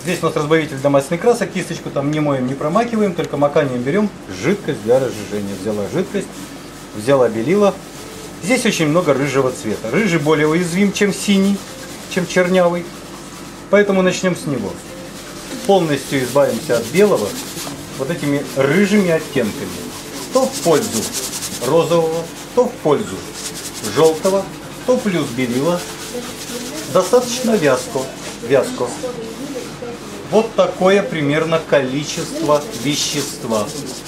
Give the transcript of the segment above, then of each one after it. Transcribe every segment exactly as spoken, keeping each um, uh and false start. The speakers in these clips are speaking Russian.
Здесь у нас разбавитель для масляной красок. Кисточку там не моем, не промакиваем, только маканием берем жидкость для разжижения. Взяла жидкость, взяла белила. Здесь очень много рыжего цвета. Рыжий более уязвим, чем синий, чем чернявый. Поэтому начнем с него. Полностью избавимся от белого вот этими рыжими оттенками. То в пользу розового, то в пользу желтого, то плюс белила. Достаточно вязко. вязко. Вот такое примерно количество вещества.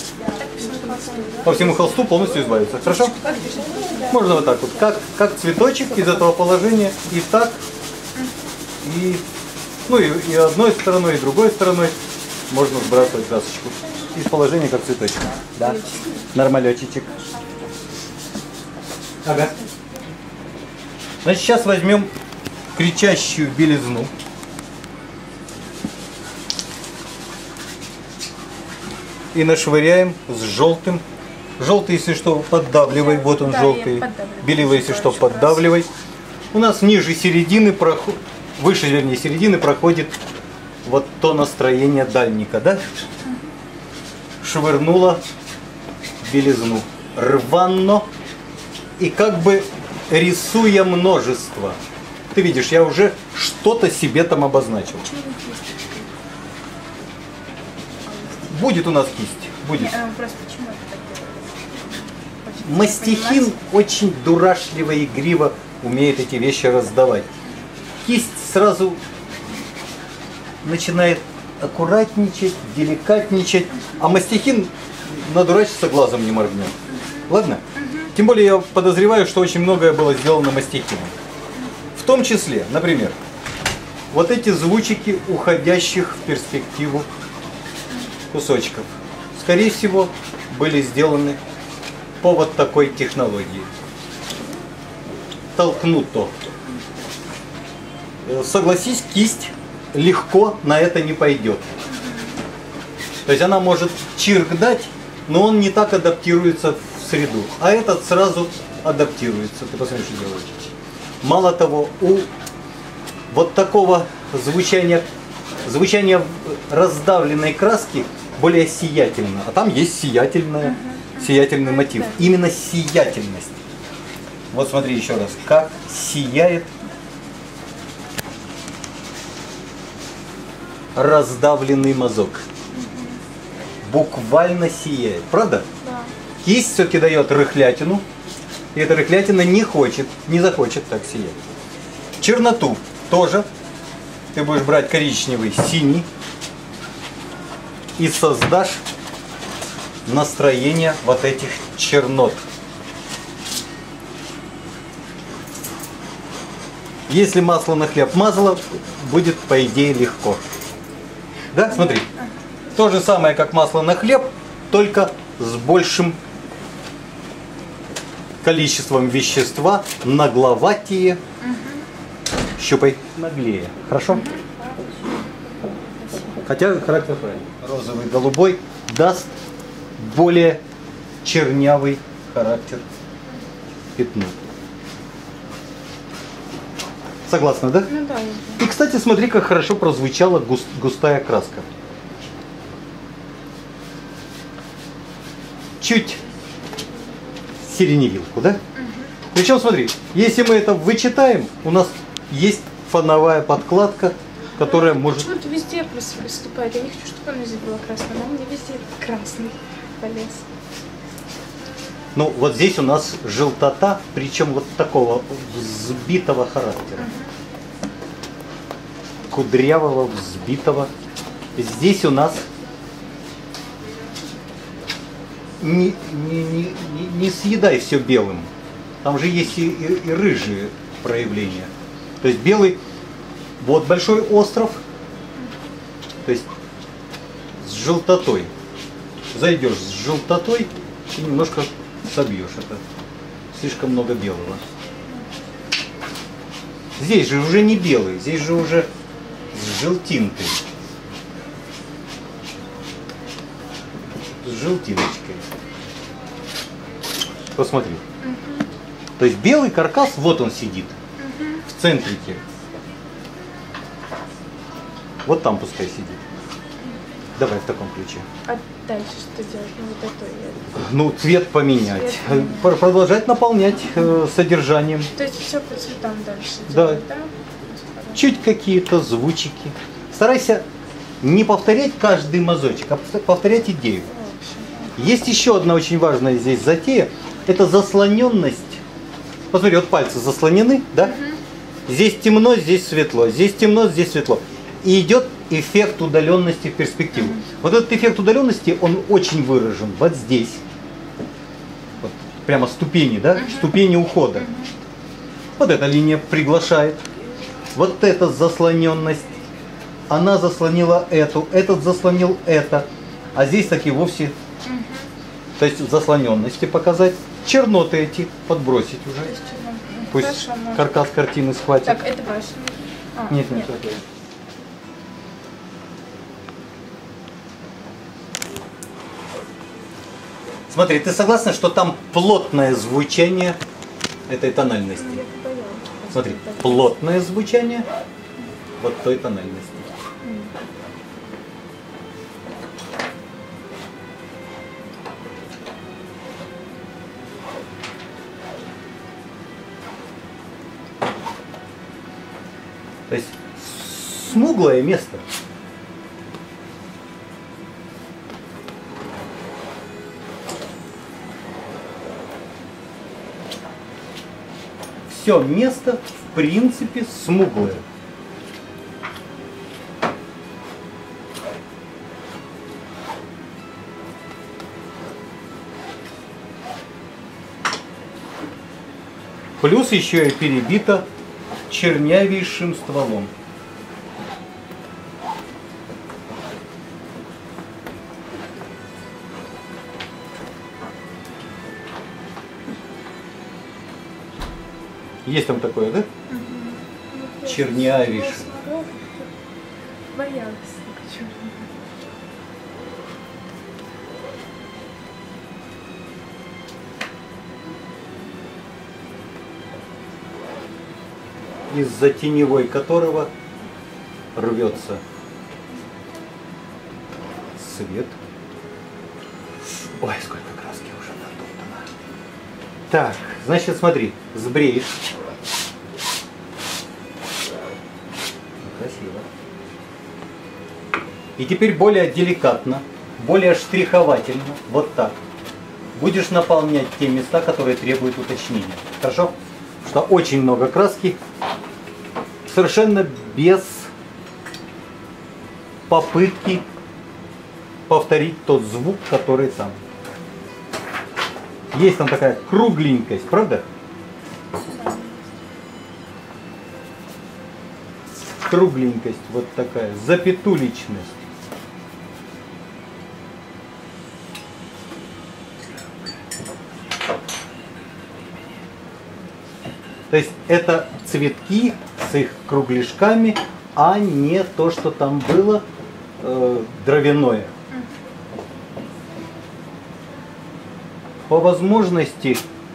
По всему холсту полностью избавиться. Хорошо? Можно вот так вот, как, как цветочек из этого положения, и так, и, ну, и, и одной стороной, и другой стороной можно сбрасывать красочку. Из положения как цветочек. Да. Нормалечечек. Ага. Значит, сейчас возьмем кричащую белизну. И нашвыряем с желтым. Желтый, если что, поддавливай. Вот он, да, желтый. Белила, если что, поддавливай. У нас ниже середины, проход... выше, вернее, середины проходит вот то настроение дальника, да? Швырнула белизну. Рвано. И как бы рисуя множество. Ты видишь, я уже что-то себе там обозначил. Будет у нас кисть. Будет. Мастихин очень дурашливо и игриво умеет эти вещи раздавать. Кисть сразу начинает аккуратничать, деликатничать, а мастихин надурачиться глазом не моргнет. Ладно? Тем более я подозреваю, что очень многое было сделано мастихином. В том числе, например, вот эти звучики уходящих в перспективу кусочков, скорее всего, были сделаны по вот такой технологии. Толкнуто. Согласись, кисть легко на это не пойдет. То есть она может чирк дать, но он не так адаптируется в среду. А этот сразу адаптируется. Ты посмотри, что делаешь. Мало того, у вот такого звучания, звучания раздавленной краски более сиятельно. А там есть сиятельная, сиятельный мотив. Именно сиятельность. Вот смотри еще раз, как сияет раздавленный мазок. Буквально сияет. Правда? Да. Кисть все-таки дает рыхлятину. И эта рыхлятина не хочет, не захочет так сиять. Черноту тоже. Ты будешь брать коричневый, синий. И создашь настроение вот этих чернот. Если масло на хлеб мазало, будет по идее легко. Да, смотри. То же самое, как масло на хлеб, только с большим количеством вещества, нагловатее. Угу. Щупай. Наглее. Хорошо? Угу. Хотя характер правильный. Розовый, голубой даст более чернявый характер пятну. Согласна, да? Ну да. И, кстати, смотри, как хорошо прозвучала густ, густая краска. Чуть сиреневилку, да? Угу. Причем, смотри, если мы это вычитаем, у нас есть фоновая подкладка, которая может... Почему-то везде просто выступает. Я не хочу, чтобы она здесь была красная, но мне везде красный полез. Ну, вот здесь у нас желтота, причем вот такого взбитого характера. Угу. Кудрявого, взбитого. Здесь у нас не, не, не, не съедай все белым. Там же есть и, и, и рыжие проявления. То есть белый, вот большой остров, то есть с желтотой. Зайдешь с желтотой и немножко собьешь это. Слишком много белого. Здесь же уже не белый, здесь же уже с желтинкой. С желтиночкой. Посмотри. Угу. То есть белый каркас, вот он сидит. Угу. В центрике. Вот там пускай сидит. Давай в таком ключе. А дальше что делать? Ну, вот это я... Ну, цвет поменять. Цвет поменять. Пр- Продолжать наполнять э, содержанием. То есть все по цветам дальше Да. делать, да? Чуть какие-то звучики. Старайся не повторять каждый мазочек, а повторять идею. В общем, Есть еще одна очень важная здесь затея. Это заслоненность. Посмотри, вот пальцы заслонены, да? Здесь темно, здесь светло. Здесь темно, здесь светло. И идет эффект удаленности в перспективу. Вот этот эффект удаленности, он очень выражен. Вот здесь. Вот прямо ступени, да? Ступени ухода. Вот эта линия приглашает. Вот эта заслоненность. Она заслонила эту, этот заслонил это. А здесь так и вовсе. То есть заслоненности показать. Черноты эти подбросить уже. то есть, ну, Пусть хорошо, можно. каркас картины схватит. Так, это ваш. А, Нет, нет, это. Смотри, ты согласна, что там плотное звучание этой тональности? Я боялась. Смотри, плотное звучание вот той тональности. То есть смуглое место. Все место в принципе смуглое. Плюс еще и перебито чернявейшим стволом. Есть там такое, да? Чернявейший. Боялась только черного. Из-за теневой которого рвется свет. Ой, сколько краски уже натоптано. Так, значит, смотри, сбреешь. Красиво. И теперь более деликатно, более штриховательно, вот так, будешь наполнять те места, которые требуют уточнения. Хорошо? Что очень много краски, совершенно без попытки повторить тот звук, который там. Есть там такая кругленькость, правда? Кругленькость вот такая, запятуличность. То есть это цветки с их кругляшками, а не то, что там было э, дровяное. По возможности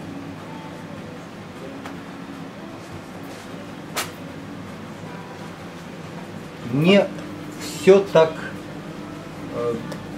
не все так э,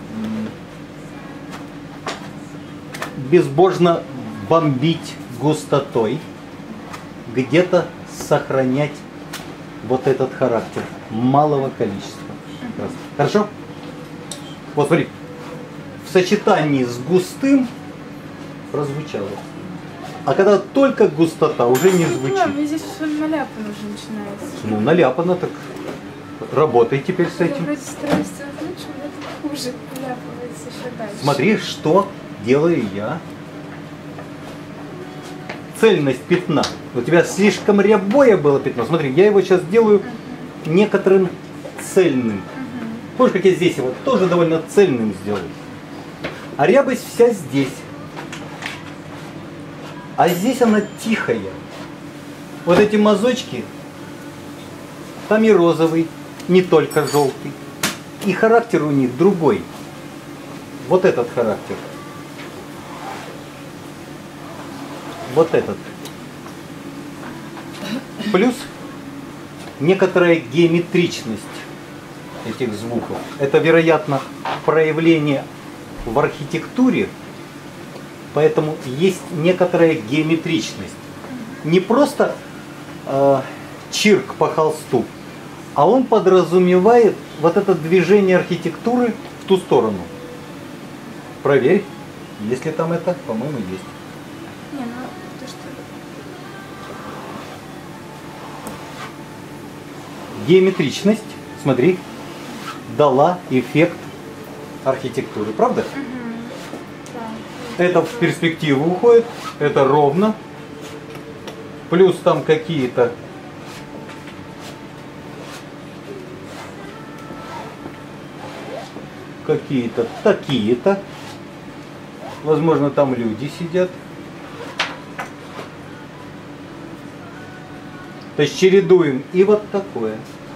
безбожно бомбить густотой, где-то сохранять вот этот характер малого количества. Хорошо? Вот смотри, в сочетании с густым прозвучало. А когда только густота, уже не звучит. Да, мне здесь все наляпано уже начинается. Ну, наляпано, так работай теперь с Я этим. вроде стараюсь сделать лучше, но это хуже наляпывается еще дальше. Смотри, что делаю я. Цельность пятна. У тебя слишком рябое было пятно. Смотри, я его сейчас делаю некоторым цельным. Помнишь, как я здесь его тоже довольно цельным сделал. А рябость вся здесь. А здесь она тихая. Вот эти мазочки, там и розовый, не только желтый. И характер у них другой. Вот этот характер. Вот этот. Плюс некоторая геометричность. этих звуков. Это, вероятно, проявление в архитектуре, поэтому есть некоторая геометричность. Не просто э, чирк по холсту, а он подразумевает вот это движение архитектуры в ту сторону. Проверь, если там это, по-моему, есть. Не, ну то что... Геометричность, смотри, дала эффект архитектуры, правда? Угу. Да. Это в перспективу уходит, это ровно. Плюс там какие-то какие-то такие-то. Возможно, там люди сидят. То есть чередуем и вот такое,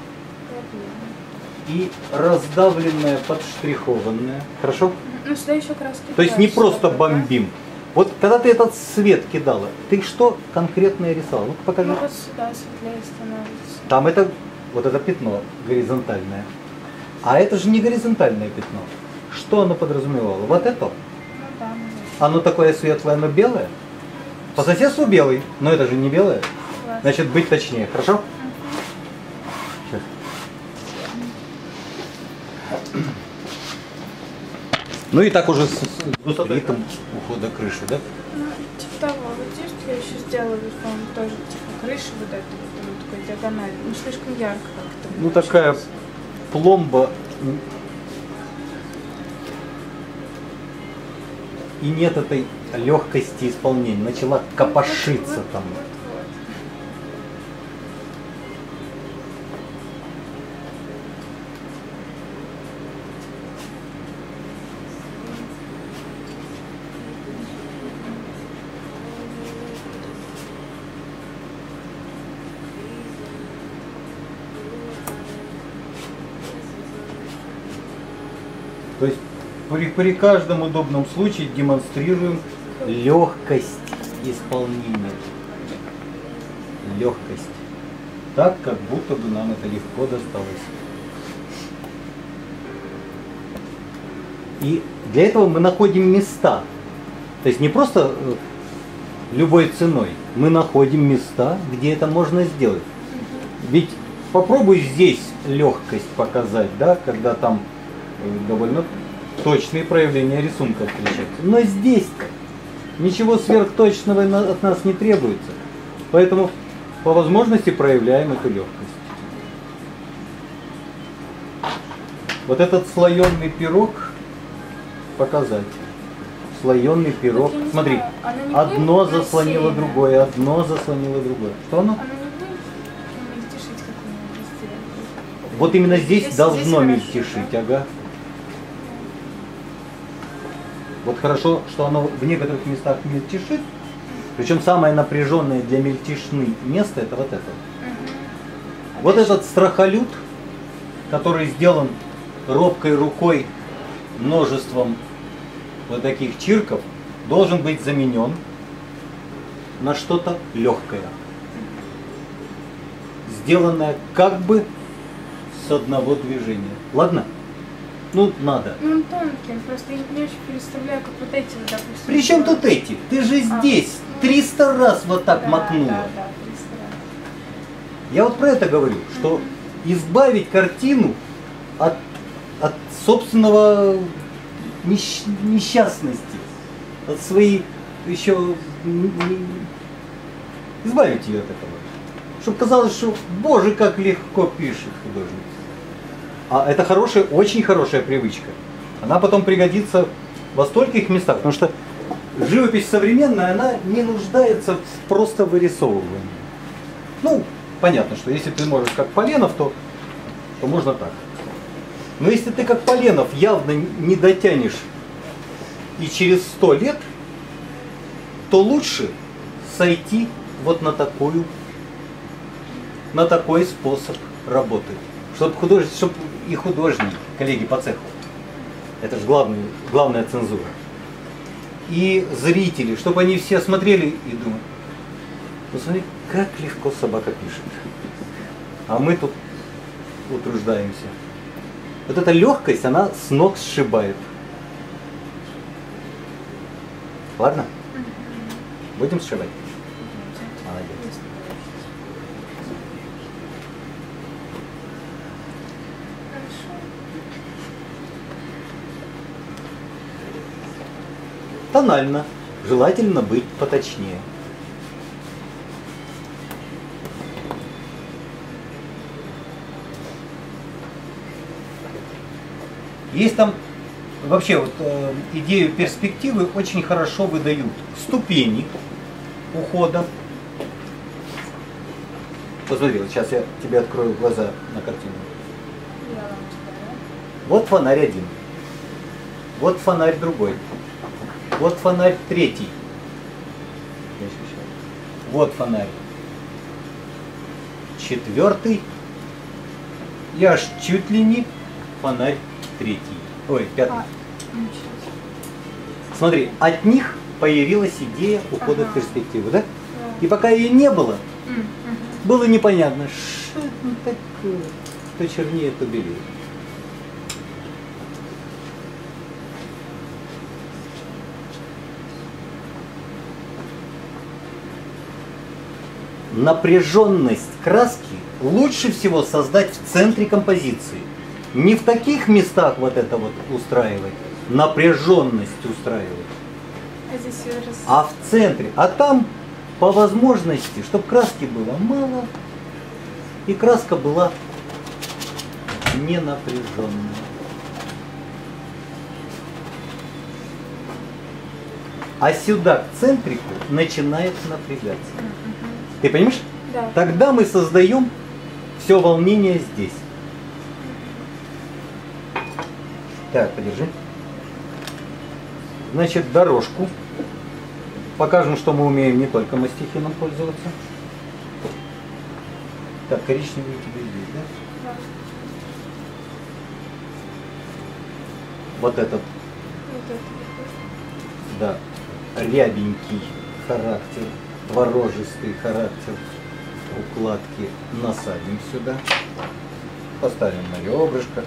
и раздавленное, подштрихованное. Хорошо? Ну сюда еще краски. То есть не дальше, просто да? бомбим. Вот когда ты этот свет кидала, ты что конкретное рисовала? Ну-ка покажи. Ну вот сюда светлее становится. Там это, вот это пятно горизонтальное. А это же не горизонтальное пятно. Что оно подразумевало? Вот это? Ну да, наверное. Оно такое светлое, оно белое? По соседству белый, но это же не белое. Класс. Значит, быть точнее, хорошо? Сейчас. Ну и так уже с, с ритм ухода крыши, да? Ну, типа того, вот здесь я еще сделала, по-моему, тоже типа крыши вот этой, вот, вот такой диагонали. Ну слишком ярко как-то. Ну такая пломба. И нет этой легкости исполнения. Начала копошиться вот, там. Вот, вот. То есть при, при каждом удобном случае демонстрируем легкость исполнения. Легкость. Так, как будто бы нам это легко досталось. И для этого мы находим места. То есть не просто э, любой ценой. Мы находим места, где это можно сделать. Ведь попробуй здесь легкость показать, да, когда там э, довольно точные проявления рисунка встречаются. Но здесь-то ничего сверхточного на- от нас не требуется. Поэтому по возможности проявляем эту легкость. Вот этот слоеный пирог показать. Слоеный пирог. Вот я не Смотри, знаю, оно не одно будет заслонило рассеяно? другое, одно заслонило другое. Что оно? Оно не будет мельтешить, как у меня везде. Вот именно здесь, Здесь- должно здесь хорошо, мельтешить, да? ага. Вот хорошо, что оно в некоторых местах мельтешит. Причем самое напряженное для мельтешны место это вот это. Мгм. Вот этот страхолюд, который сделан робкой рукой множеством вот таких чирков, должен быть заменен на что-то легкое. Сделанное как бы с одного движения. Ладно? Ну, надо. Ну он тонкий, просто я не очень представляю, как вот эти вот, допустим. При чем тут эти? Ты же А, здесь ну, триста раз вот так да, макнула. Да, да, триста раз. Я вот про это говорю, что избавить картину от, от собственного нещ- несчастности, от своей еще н- н- избавить ее от этого. Чтобы казалось, что боже, как легко пишет художник. А это хорошая, очень хорошая привычка. Она потом пригодится во стольких местах, потому что живопись современная, она не нуждается в просто вырисовывании. Ну, понятно, что если ты можешь как Поленов, то, то можно так. Но если ты как Поленов явно не дотянешь и через сто лет, то лучше сойти вот на такую, на такой способ работы. Чтобы художник, чтобы и художник, коллеги по цеху, это же главный, главная цензура, и зрители, чтобы они все смотрели и думали, посмотри, как легко собака пишет. А мы тут утруждаемся. Вот эта легкость, она с ног сшибает. Ладно? Будем сшибать? Молодец. Тонально. Желательно быть поточнее. Есть там вообще вот э, идею перспективы очень хорошо выдают ступени ухода. Посмотри, вот сейчас я тебе открою глаза на картину. Вот фонарь один. Вот фонарь другой. Вот фонарь третий. Вот фонарь четвертый. И аж чуть ли не фонарь третий. Ой, пятый. А, Смотри, от них появилась идея ухода Ага. в перспективу, да? да. И пока ее не было, М, мгм. было непонятно, что это такое. То чернее, то белее. Напряженность краски лучше всего создать в центре композиции. Не в таких местах вот это вот устраивать, напряженность устраивать, А здесь её раз... а в центре. А там по возможности, чтобы краски было мало, и краска была не напряженная. А сюда, к центрику, начинает напрягаться. Ты понимаешь? Да. Тогда мы создаем все волнение здесь. Так, подержи. Значит, дорожку. Покажем, что мы умеем не только мастихином пользоваться. Так, коричневый у тебя есть, да? Да. Вот этот, Вот это. да, рябенький характер, творожистый характер укладки насадим сюда. Поставим на ребрышко.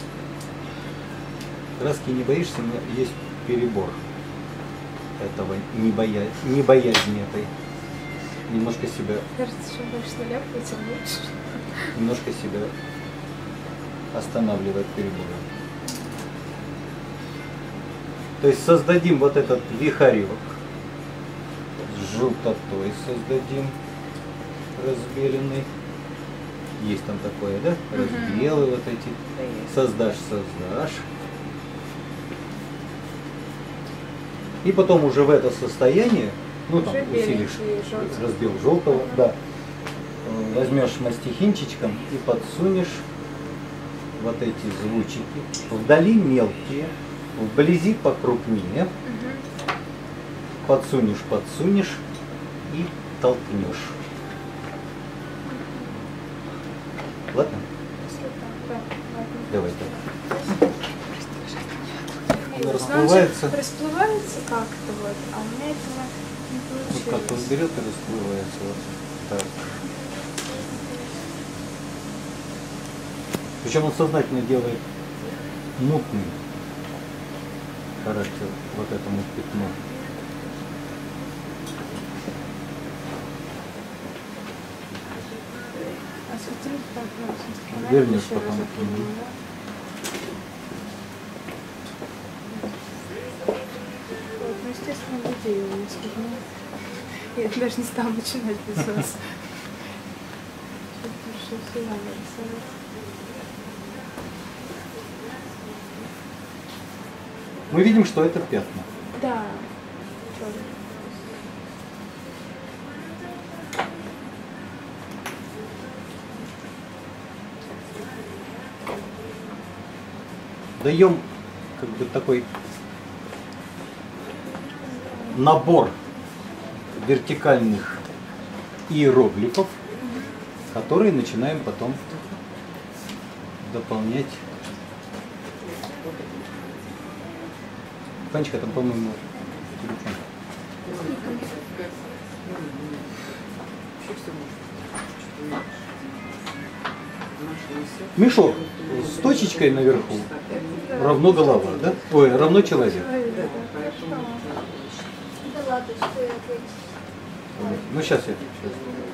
Краски не боишься, но есть перебор этого, не, боя... не боязни этой. Немножко себя, Кажется, что больше наляпывать, тем лучше. немножко себя останавливает переборы. То есть создадим вот этот вихарек, с желтотой создадим разбеленный. Есть там такое, да? Разбелы вот эти. Да есть. Создашь, создашь. И потом уже в это состояние, ну там Уже усилишь беленький, желтый. разбел желтого, Ага. да. Э, Возьмешь мастихинчичком и подсунешь вот эти звучики. Вдали мелкие, вблизи покрупнее. Мгм. Подсунешь, подсунешь и толкнешь. Ладно? Если так, да, ладно. Давай так. И Она вот, но он же расплывается. расплывается как-то вот, а у меня этого не Вот как он получилось. берет и расплывается вот так. Причем он сознательно делает мутный характер вот этому пятну. А смотри, там, ну, смотри, она Вернешь еще потом. разок Мгм. немного. Вот, ну, естественно, людей у нас тут, ну, я даже не стала начинать без вас. Сейчас пришлось и надо рисовать. Мы видим, что это пятна. Да, чёрный. Даем как бы такой набор вертикальных иероглифов, которые начинаем потом дополнять. Танечка, там, по-моему, телефон. Мешок с точечкой наверху равно голова, да? Ой, равно человек. Да ладно, что я ответила. Ну сейчас я. Сейчас.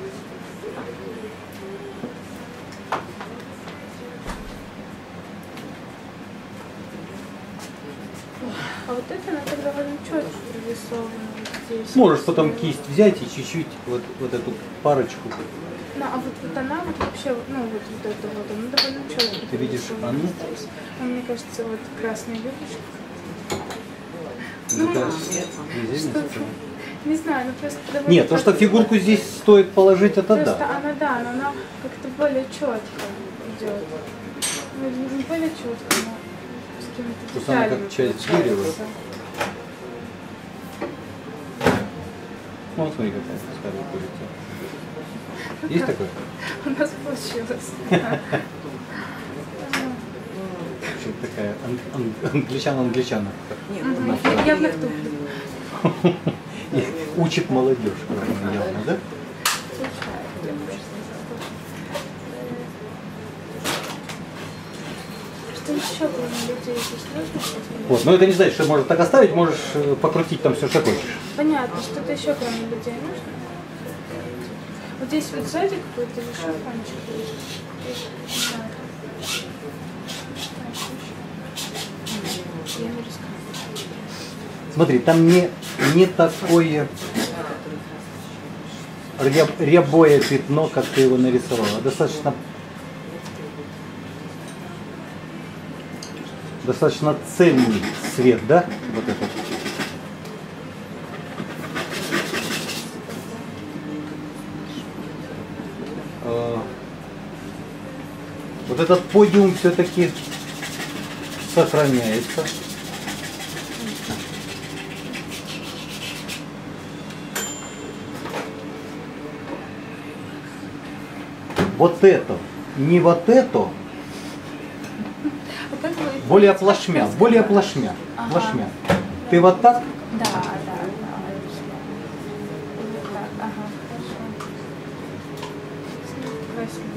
А вот это она так довольно четко прорисована вот здесь. Можешь потом кисть взять и чуть-чуть вот, вот эту парочку. Ну, а вот, вот она вот вообще, ну вот, вот это вот, она довольно четко. Ты видишь, прорисована Анну? здесь. А мне кажется, вот красная юбочка. Ну, да, Что-то, не знаю, ну просто довольно... нет, то, что фигурку здесь стоит положить, это Просто да. она, да, но она как-то более четко идет. Ну, не более четко, но с какими-то Просто она как деталями часть получается. дерева. Ну, вот смотри, какая старая курица. Есть такое? У нас получилось. Что-то такая ан- ан- англичан-англичана. Мгм. Я- Явно кто-то. И учит молодежь, явно, да? Что еще кроме людей здесь нужно? сейчас? Вот, но это не значит, что можешь так оставить, можешь э, покрутить там все, что хочешь. Понятно, что-то еще кроме людей нужно? Вот здесь вот сзади какой-то же шифончик есть. Да. Я не рассказываю. Смотри, там не, не такое ряб- рябое пятно, как ты его нарисовала. Достаточно, достаточно цельный цвет, да? Вот этот. Э, Вот этот подиум все-таки сохраняется. Вот это, не вот это, А как вы- более плашмя, более плашмя, Ага. плашмя. Ты вот так, Да, да, да. Вот так, ага, хорошо. Красиво.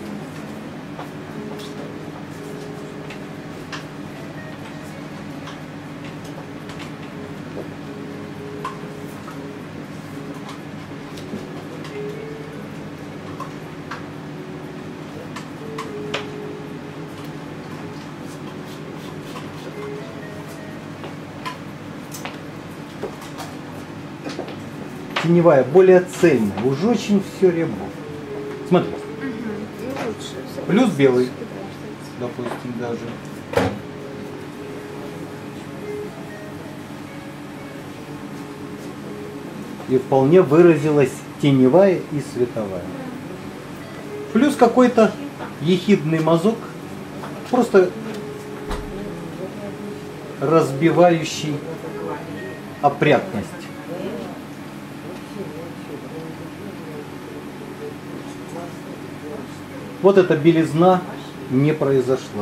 теневая, более цельная, уже очень все рябо. Смотри, Угу. Ну, лучше. Плюс белый. Да, допустим, даже. И вполне выразилась теневая и световая. Плюс какой-то ехидный мазок, просто разбивающий опрятность. Вот эта белизна не произошла.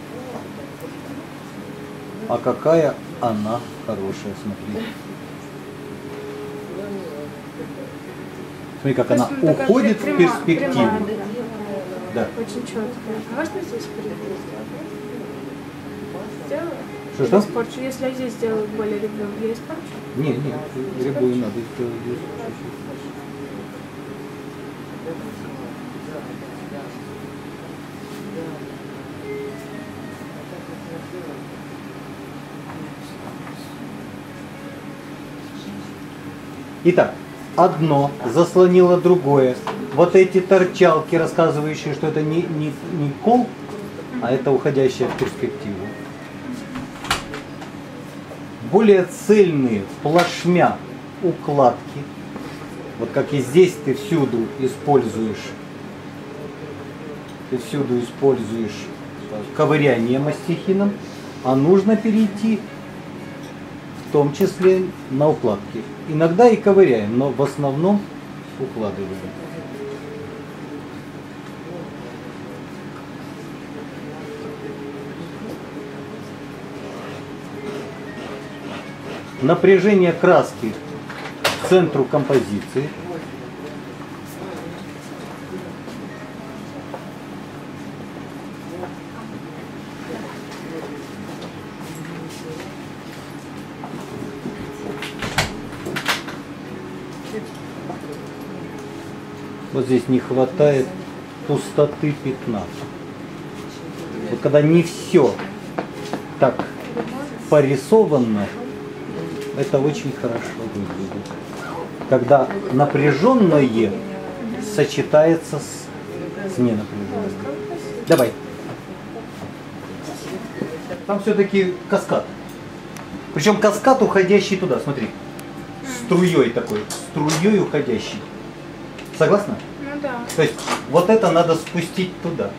А какая она хорошая, смотри. Смотри, как То есть, она ну, такая уходит в прямо- перспективу. прямая, да. Да. Очень четко. А можно здесь перейти? Сделаю? Что, Или что? испорчу? Если я здесь сделаю более ребром, я испорчу? Не, не, рябую надо сделать здесь чуть-чуть. Итак, одно заслонило другое. Вот эти торчалки, рассказывающие, что это не, не, не кол, а это уходящая в перспективу. Более цельные, плашмя укладки. Вот как и здесь ты всюду используешь, ты всюду используешь ковыряние мастихином, а нужно перейти в том числе на укладки. Иногда и ковыряем, но в основном укладываем. Напряжение краски к центру композиции. Вот здесь не хватает пустоты пятна. Вот когда не все так порисовано, это очень хорошо выглядит. Когда напряженное сочетается с, с ненапряженным. Давай. Там все-таки каскад. Причем каскад, уходящий туда, смотри. Струей такой, струей уходящий. Согласна? Ну да. То есть вот это надо спустить туда.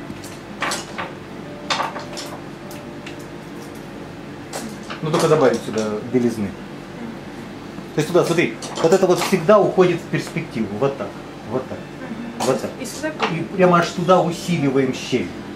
Ну только добавить сюда белизны. То есть туда, смотри, вот это вот всегда уходит в перспективу. Вот так, вот так, вот так. И сюда И прямо аж туда усиливаем щель.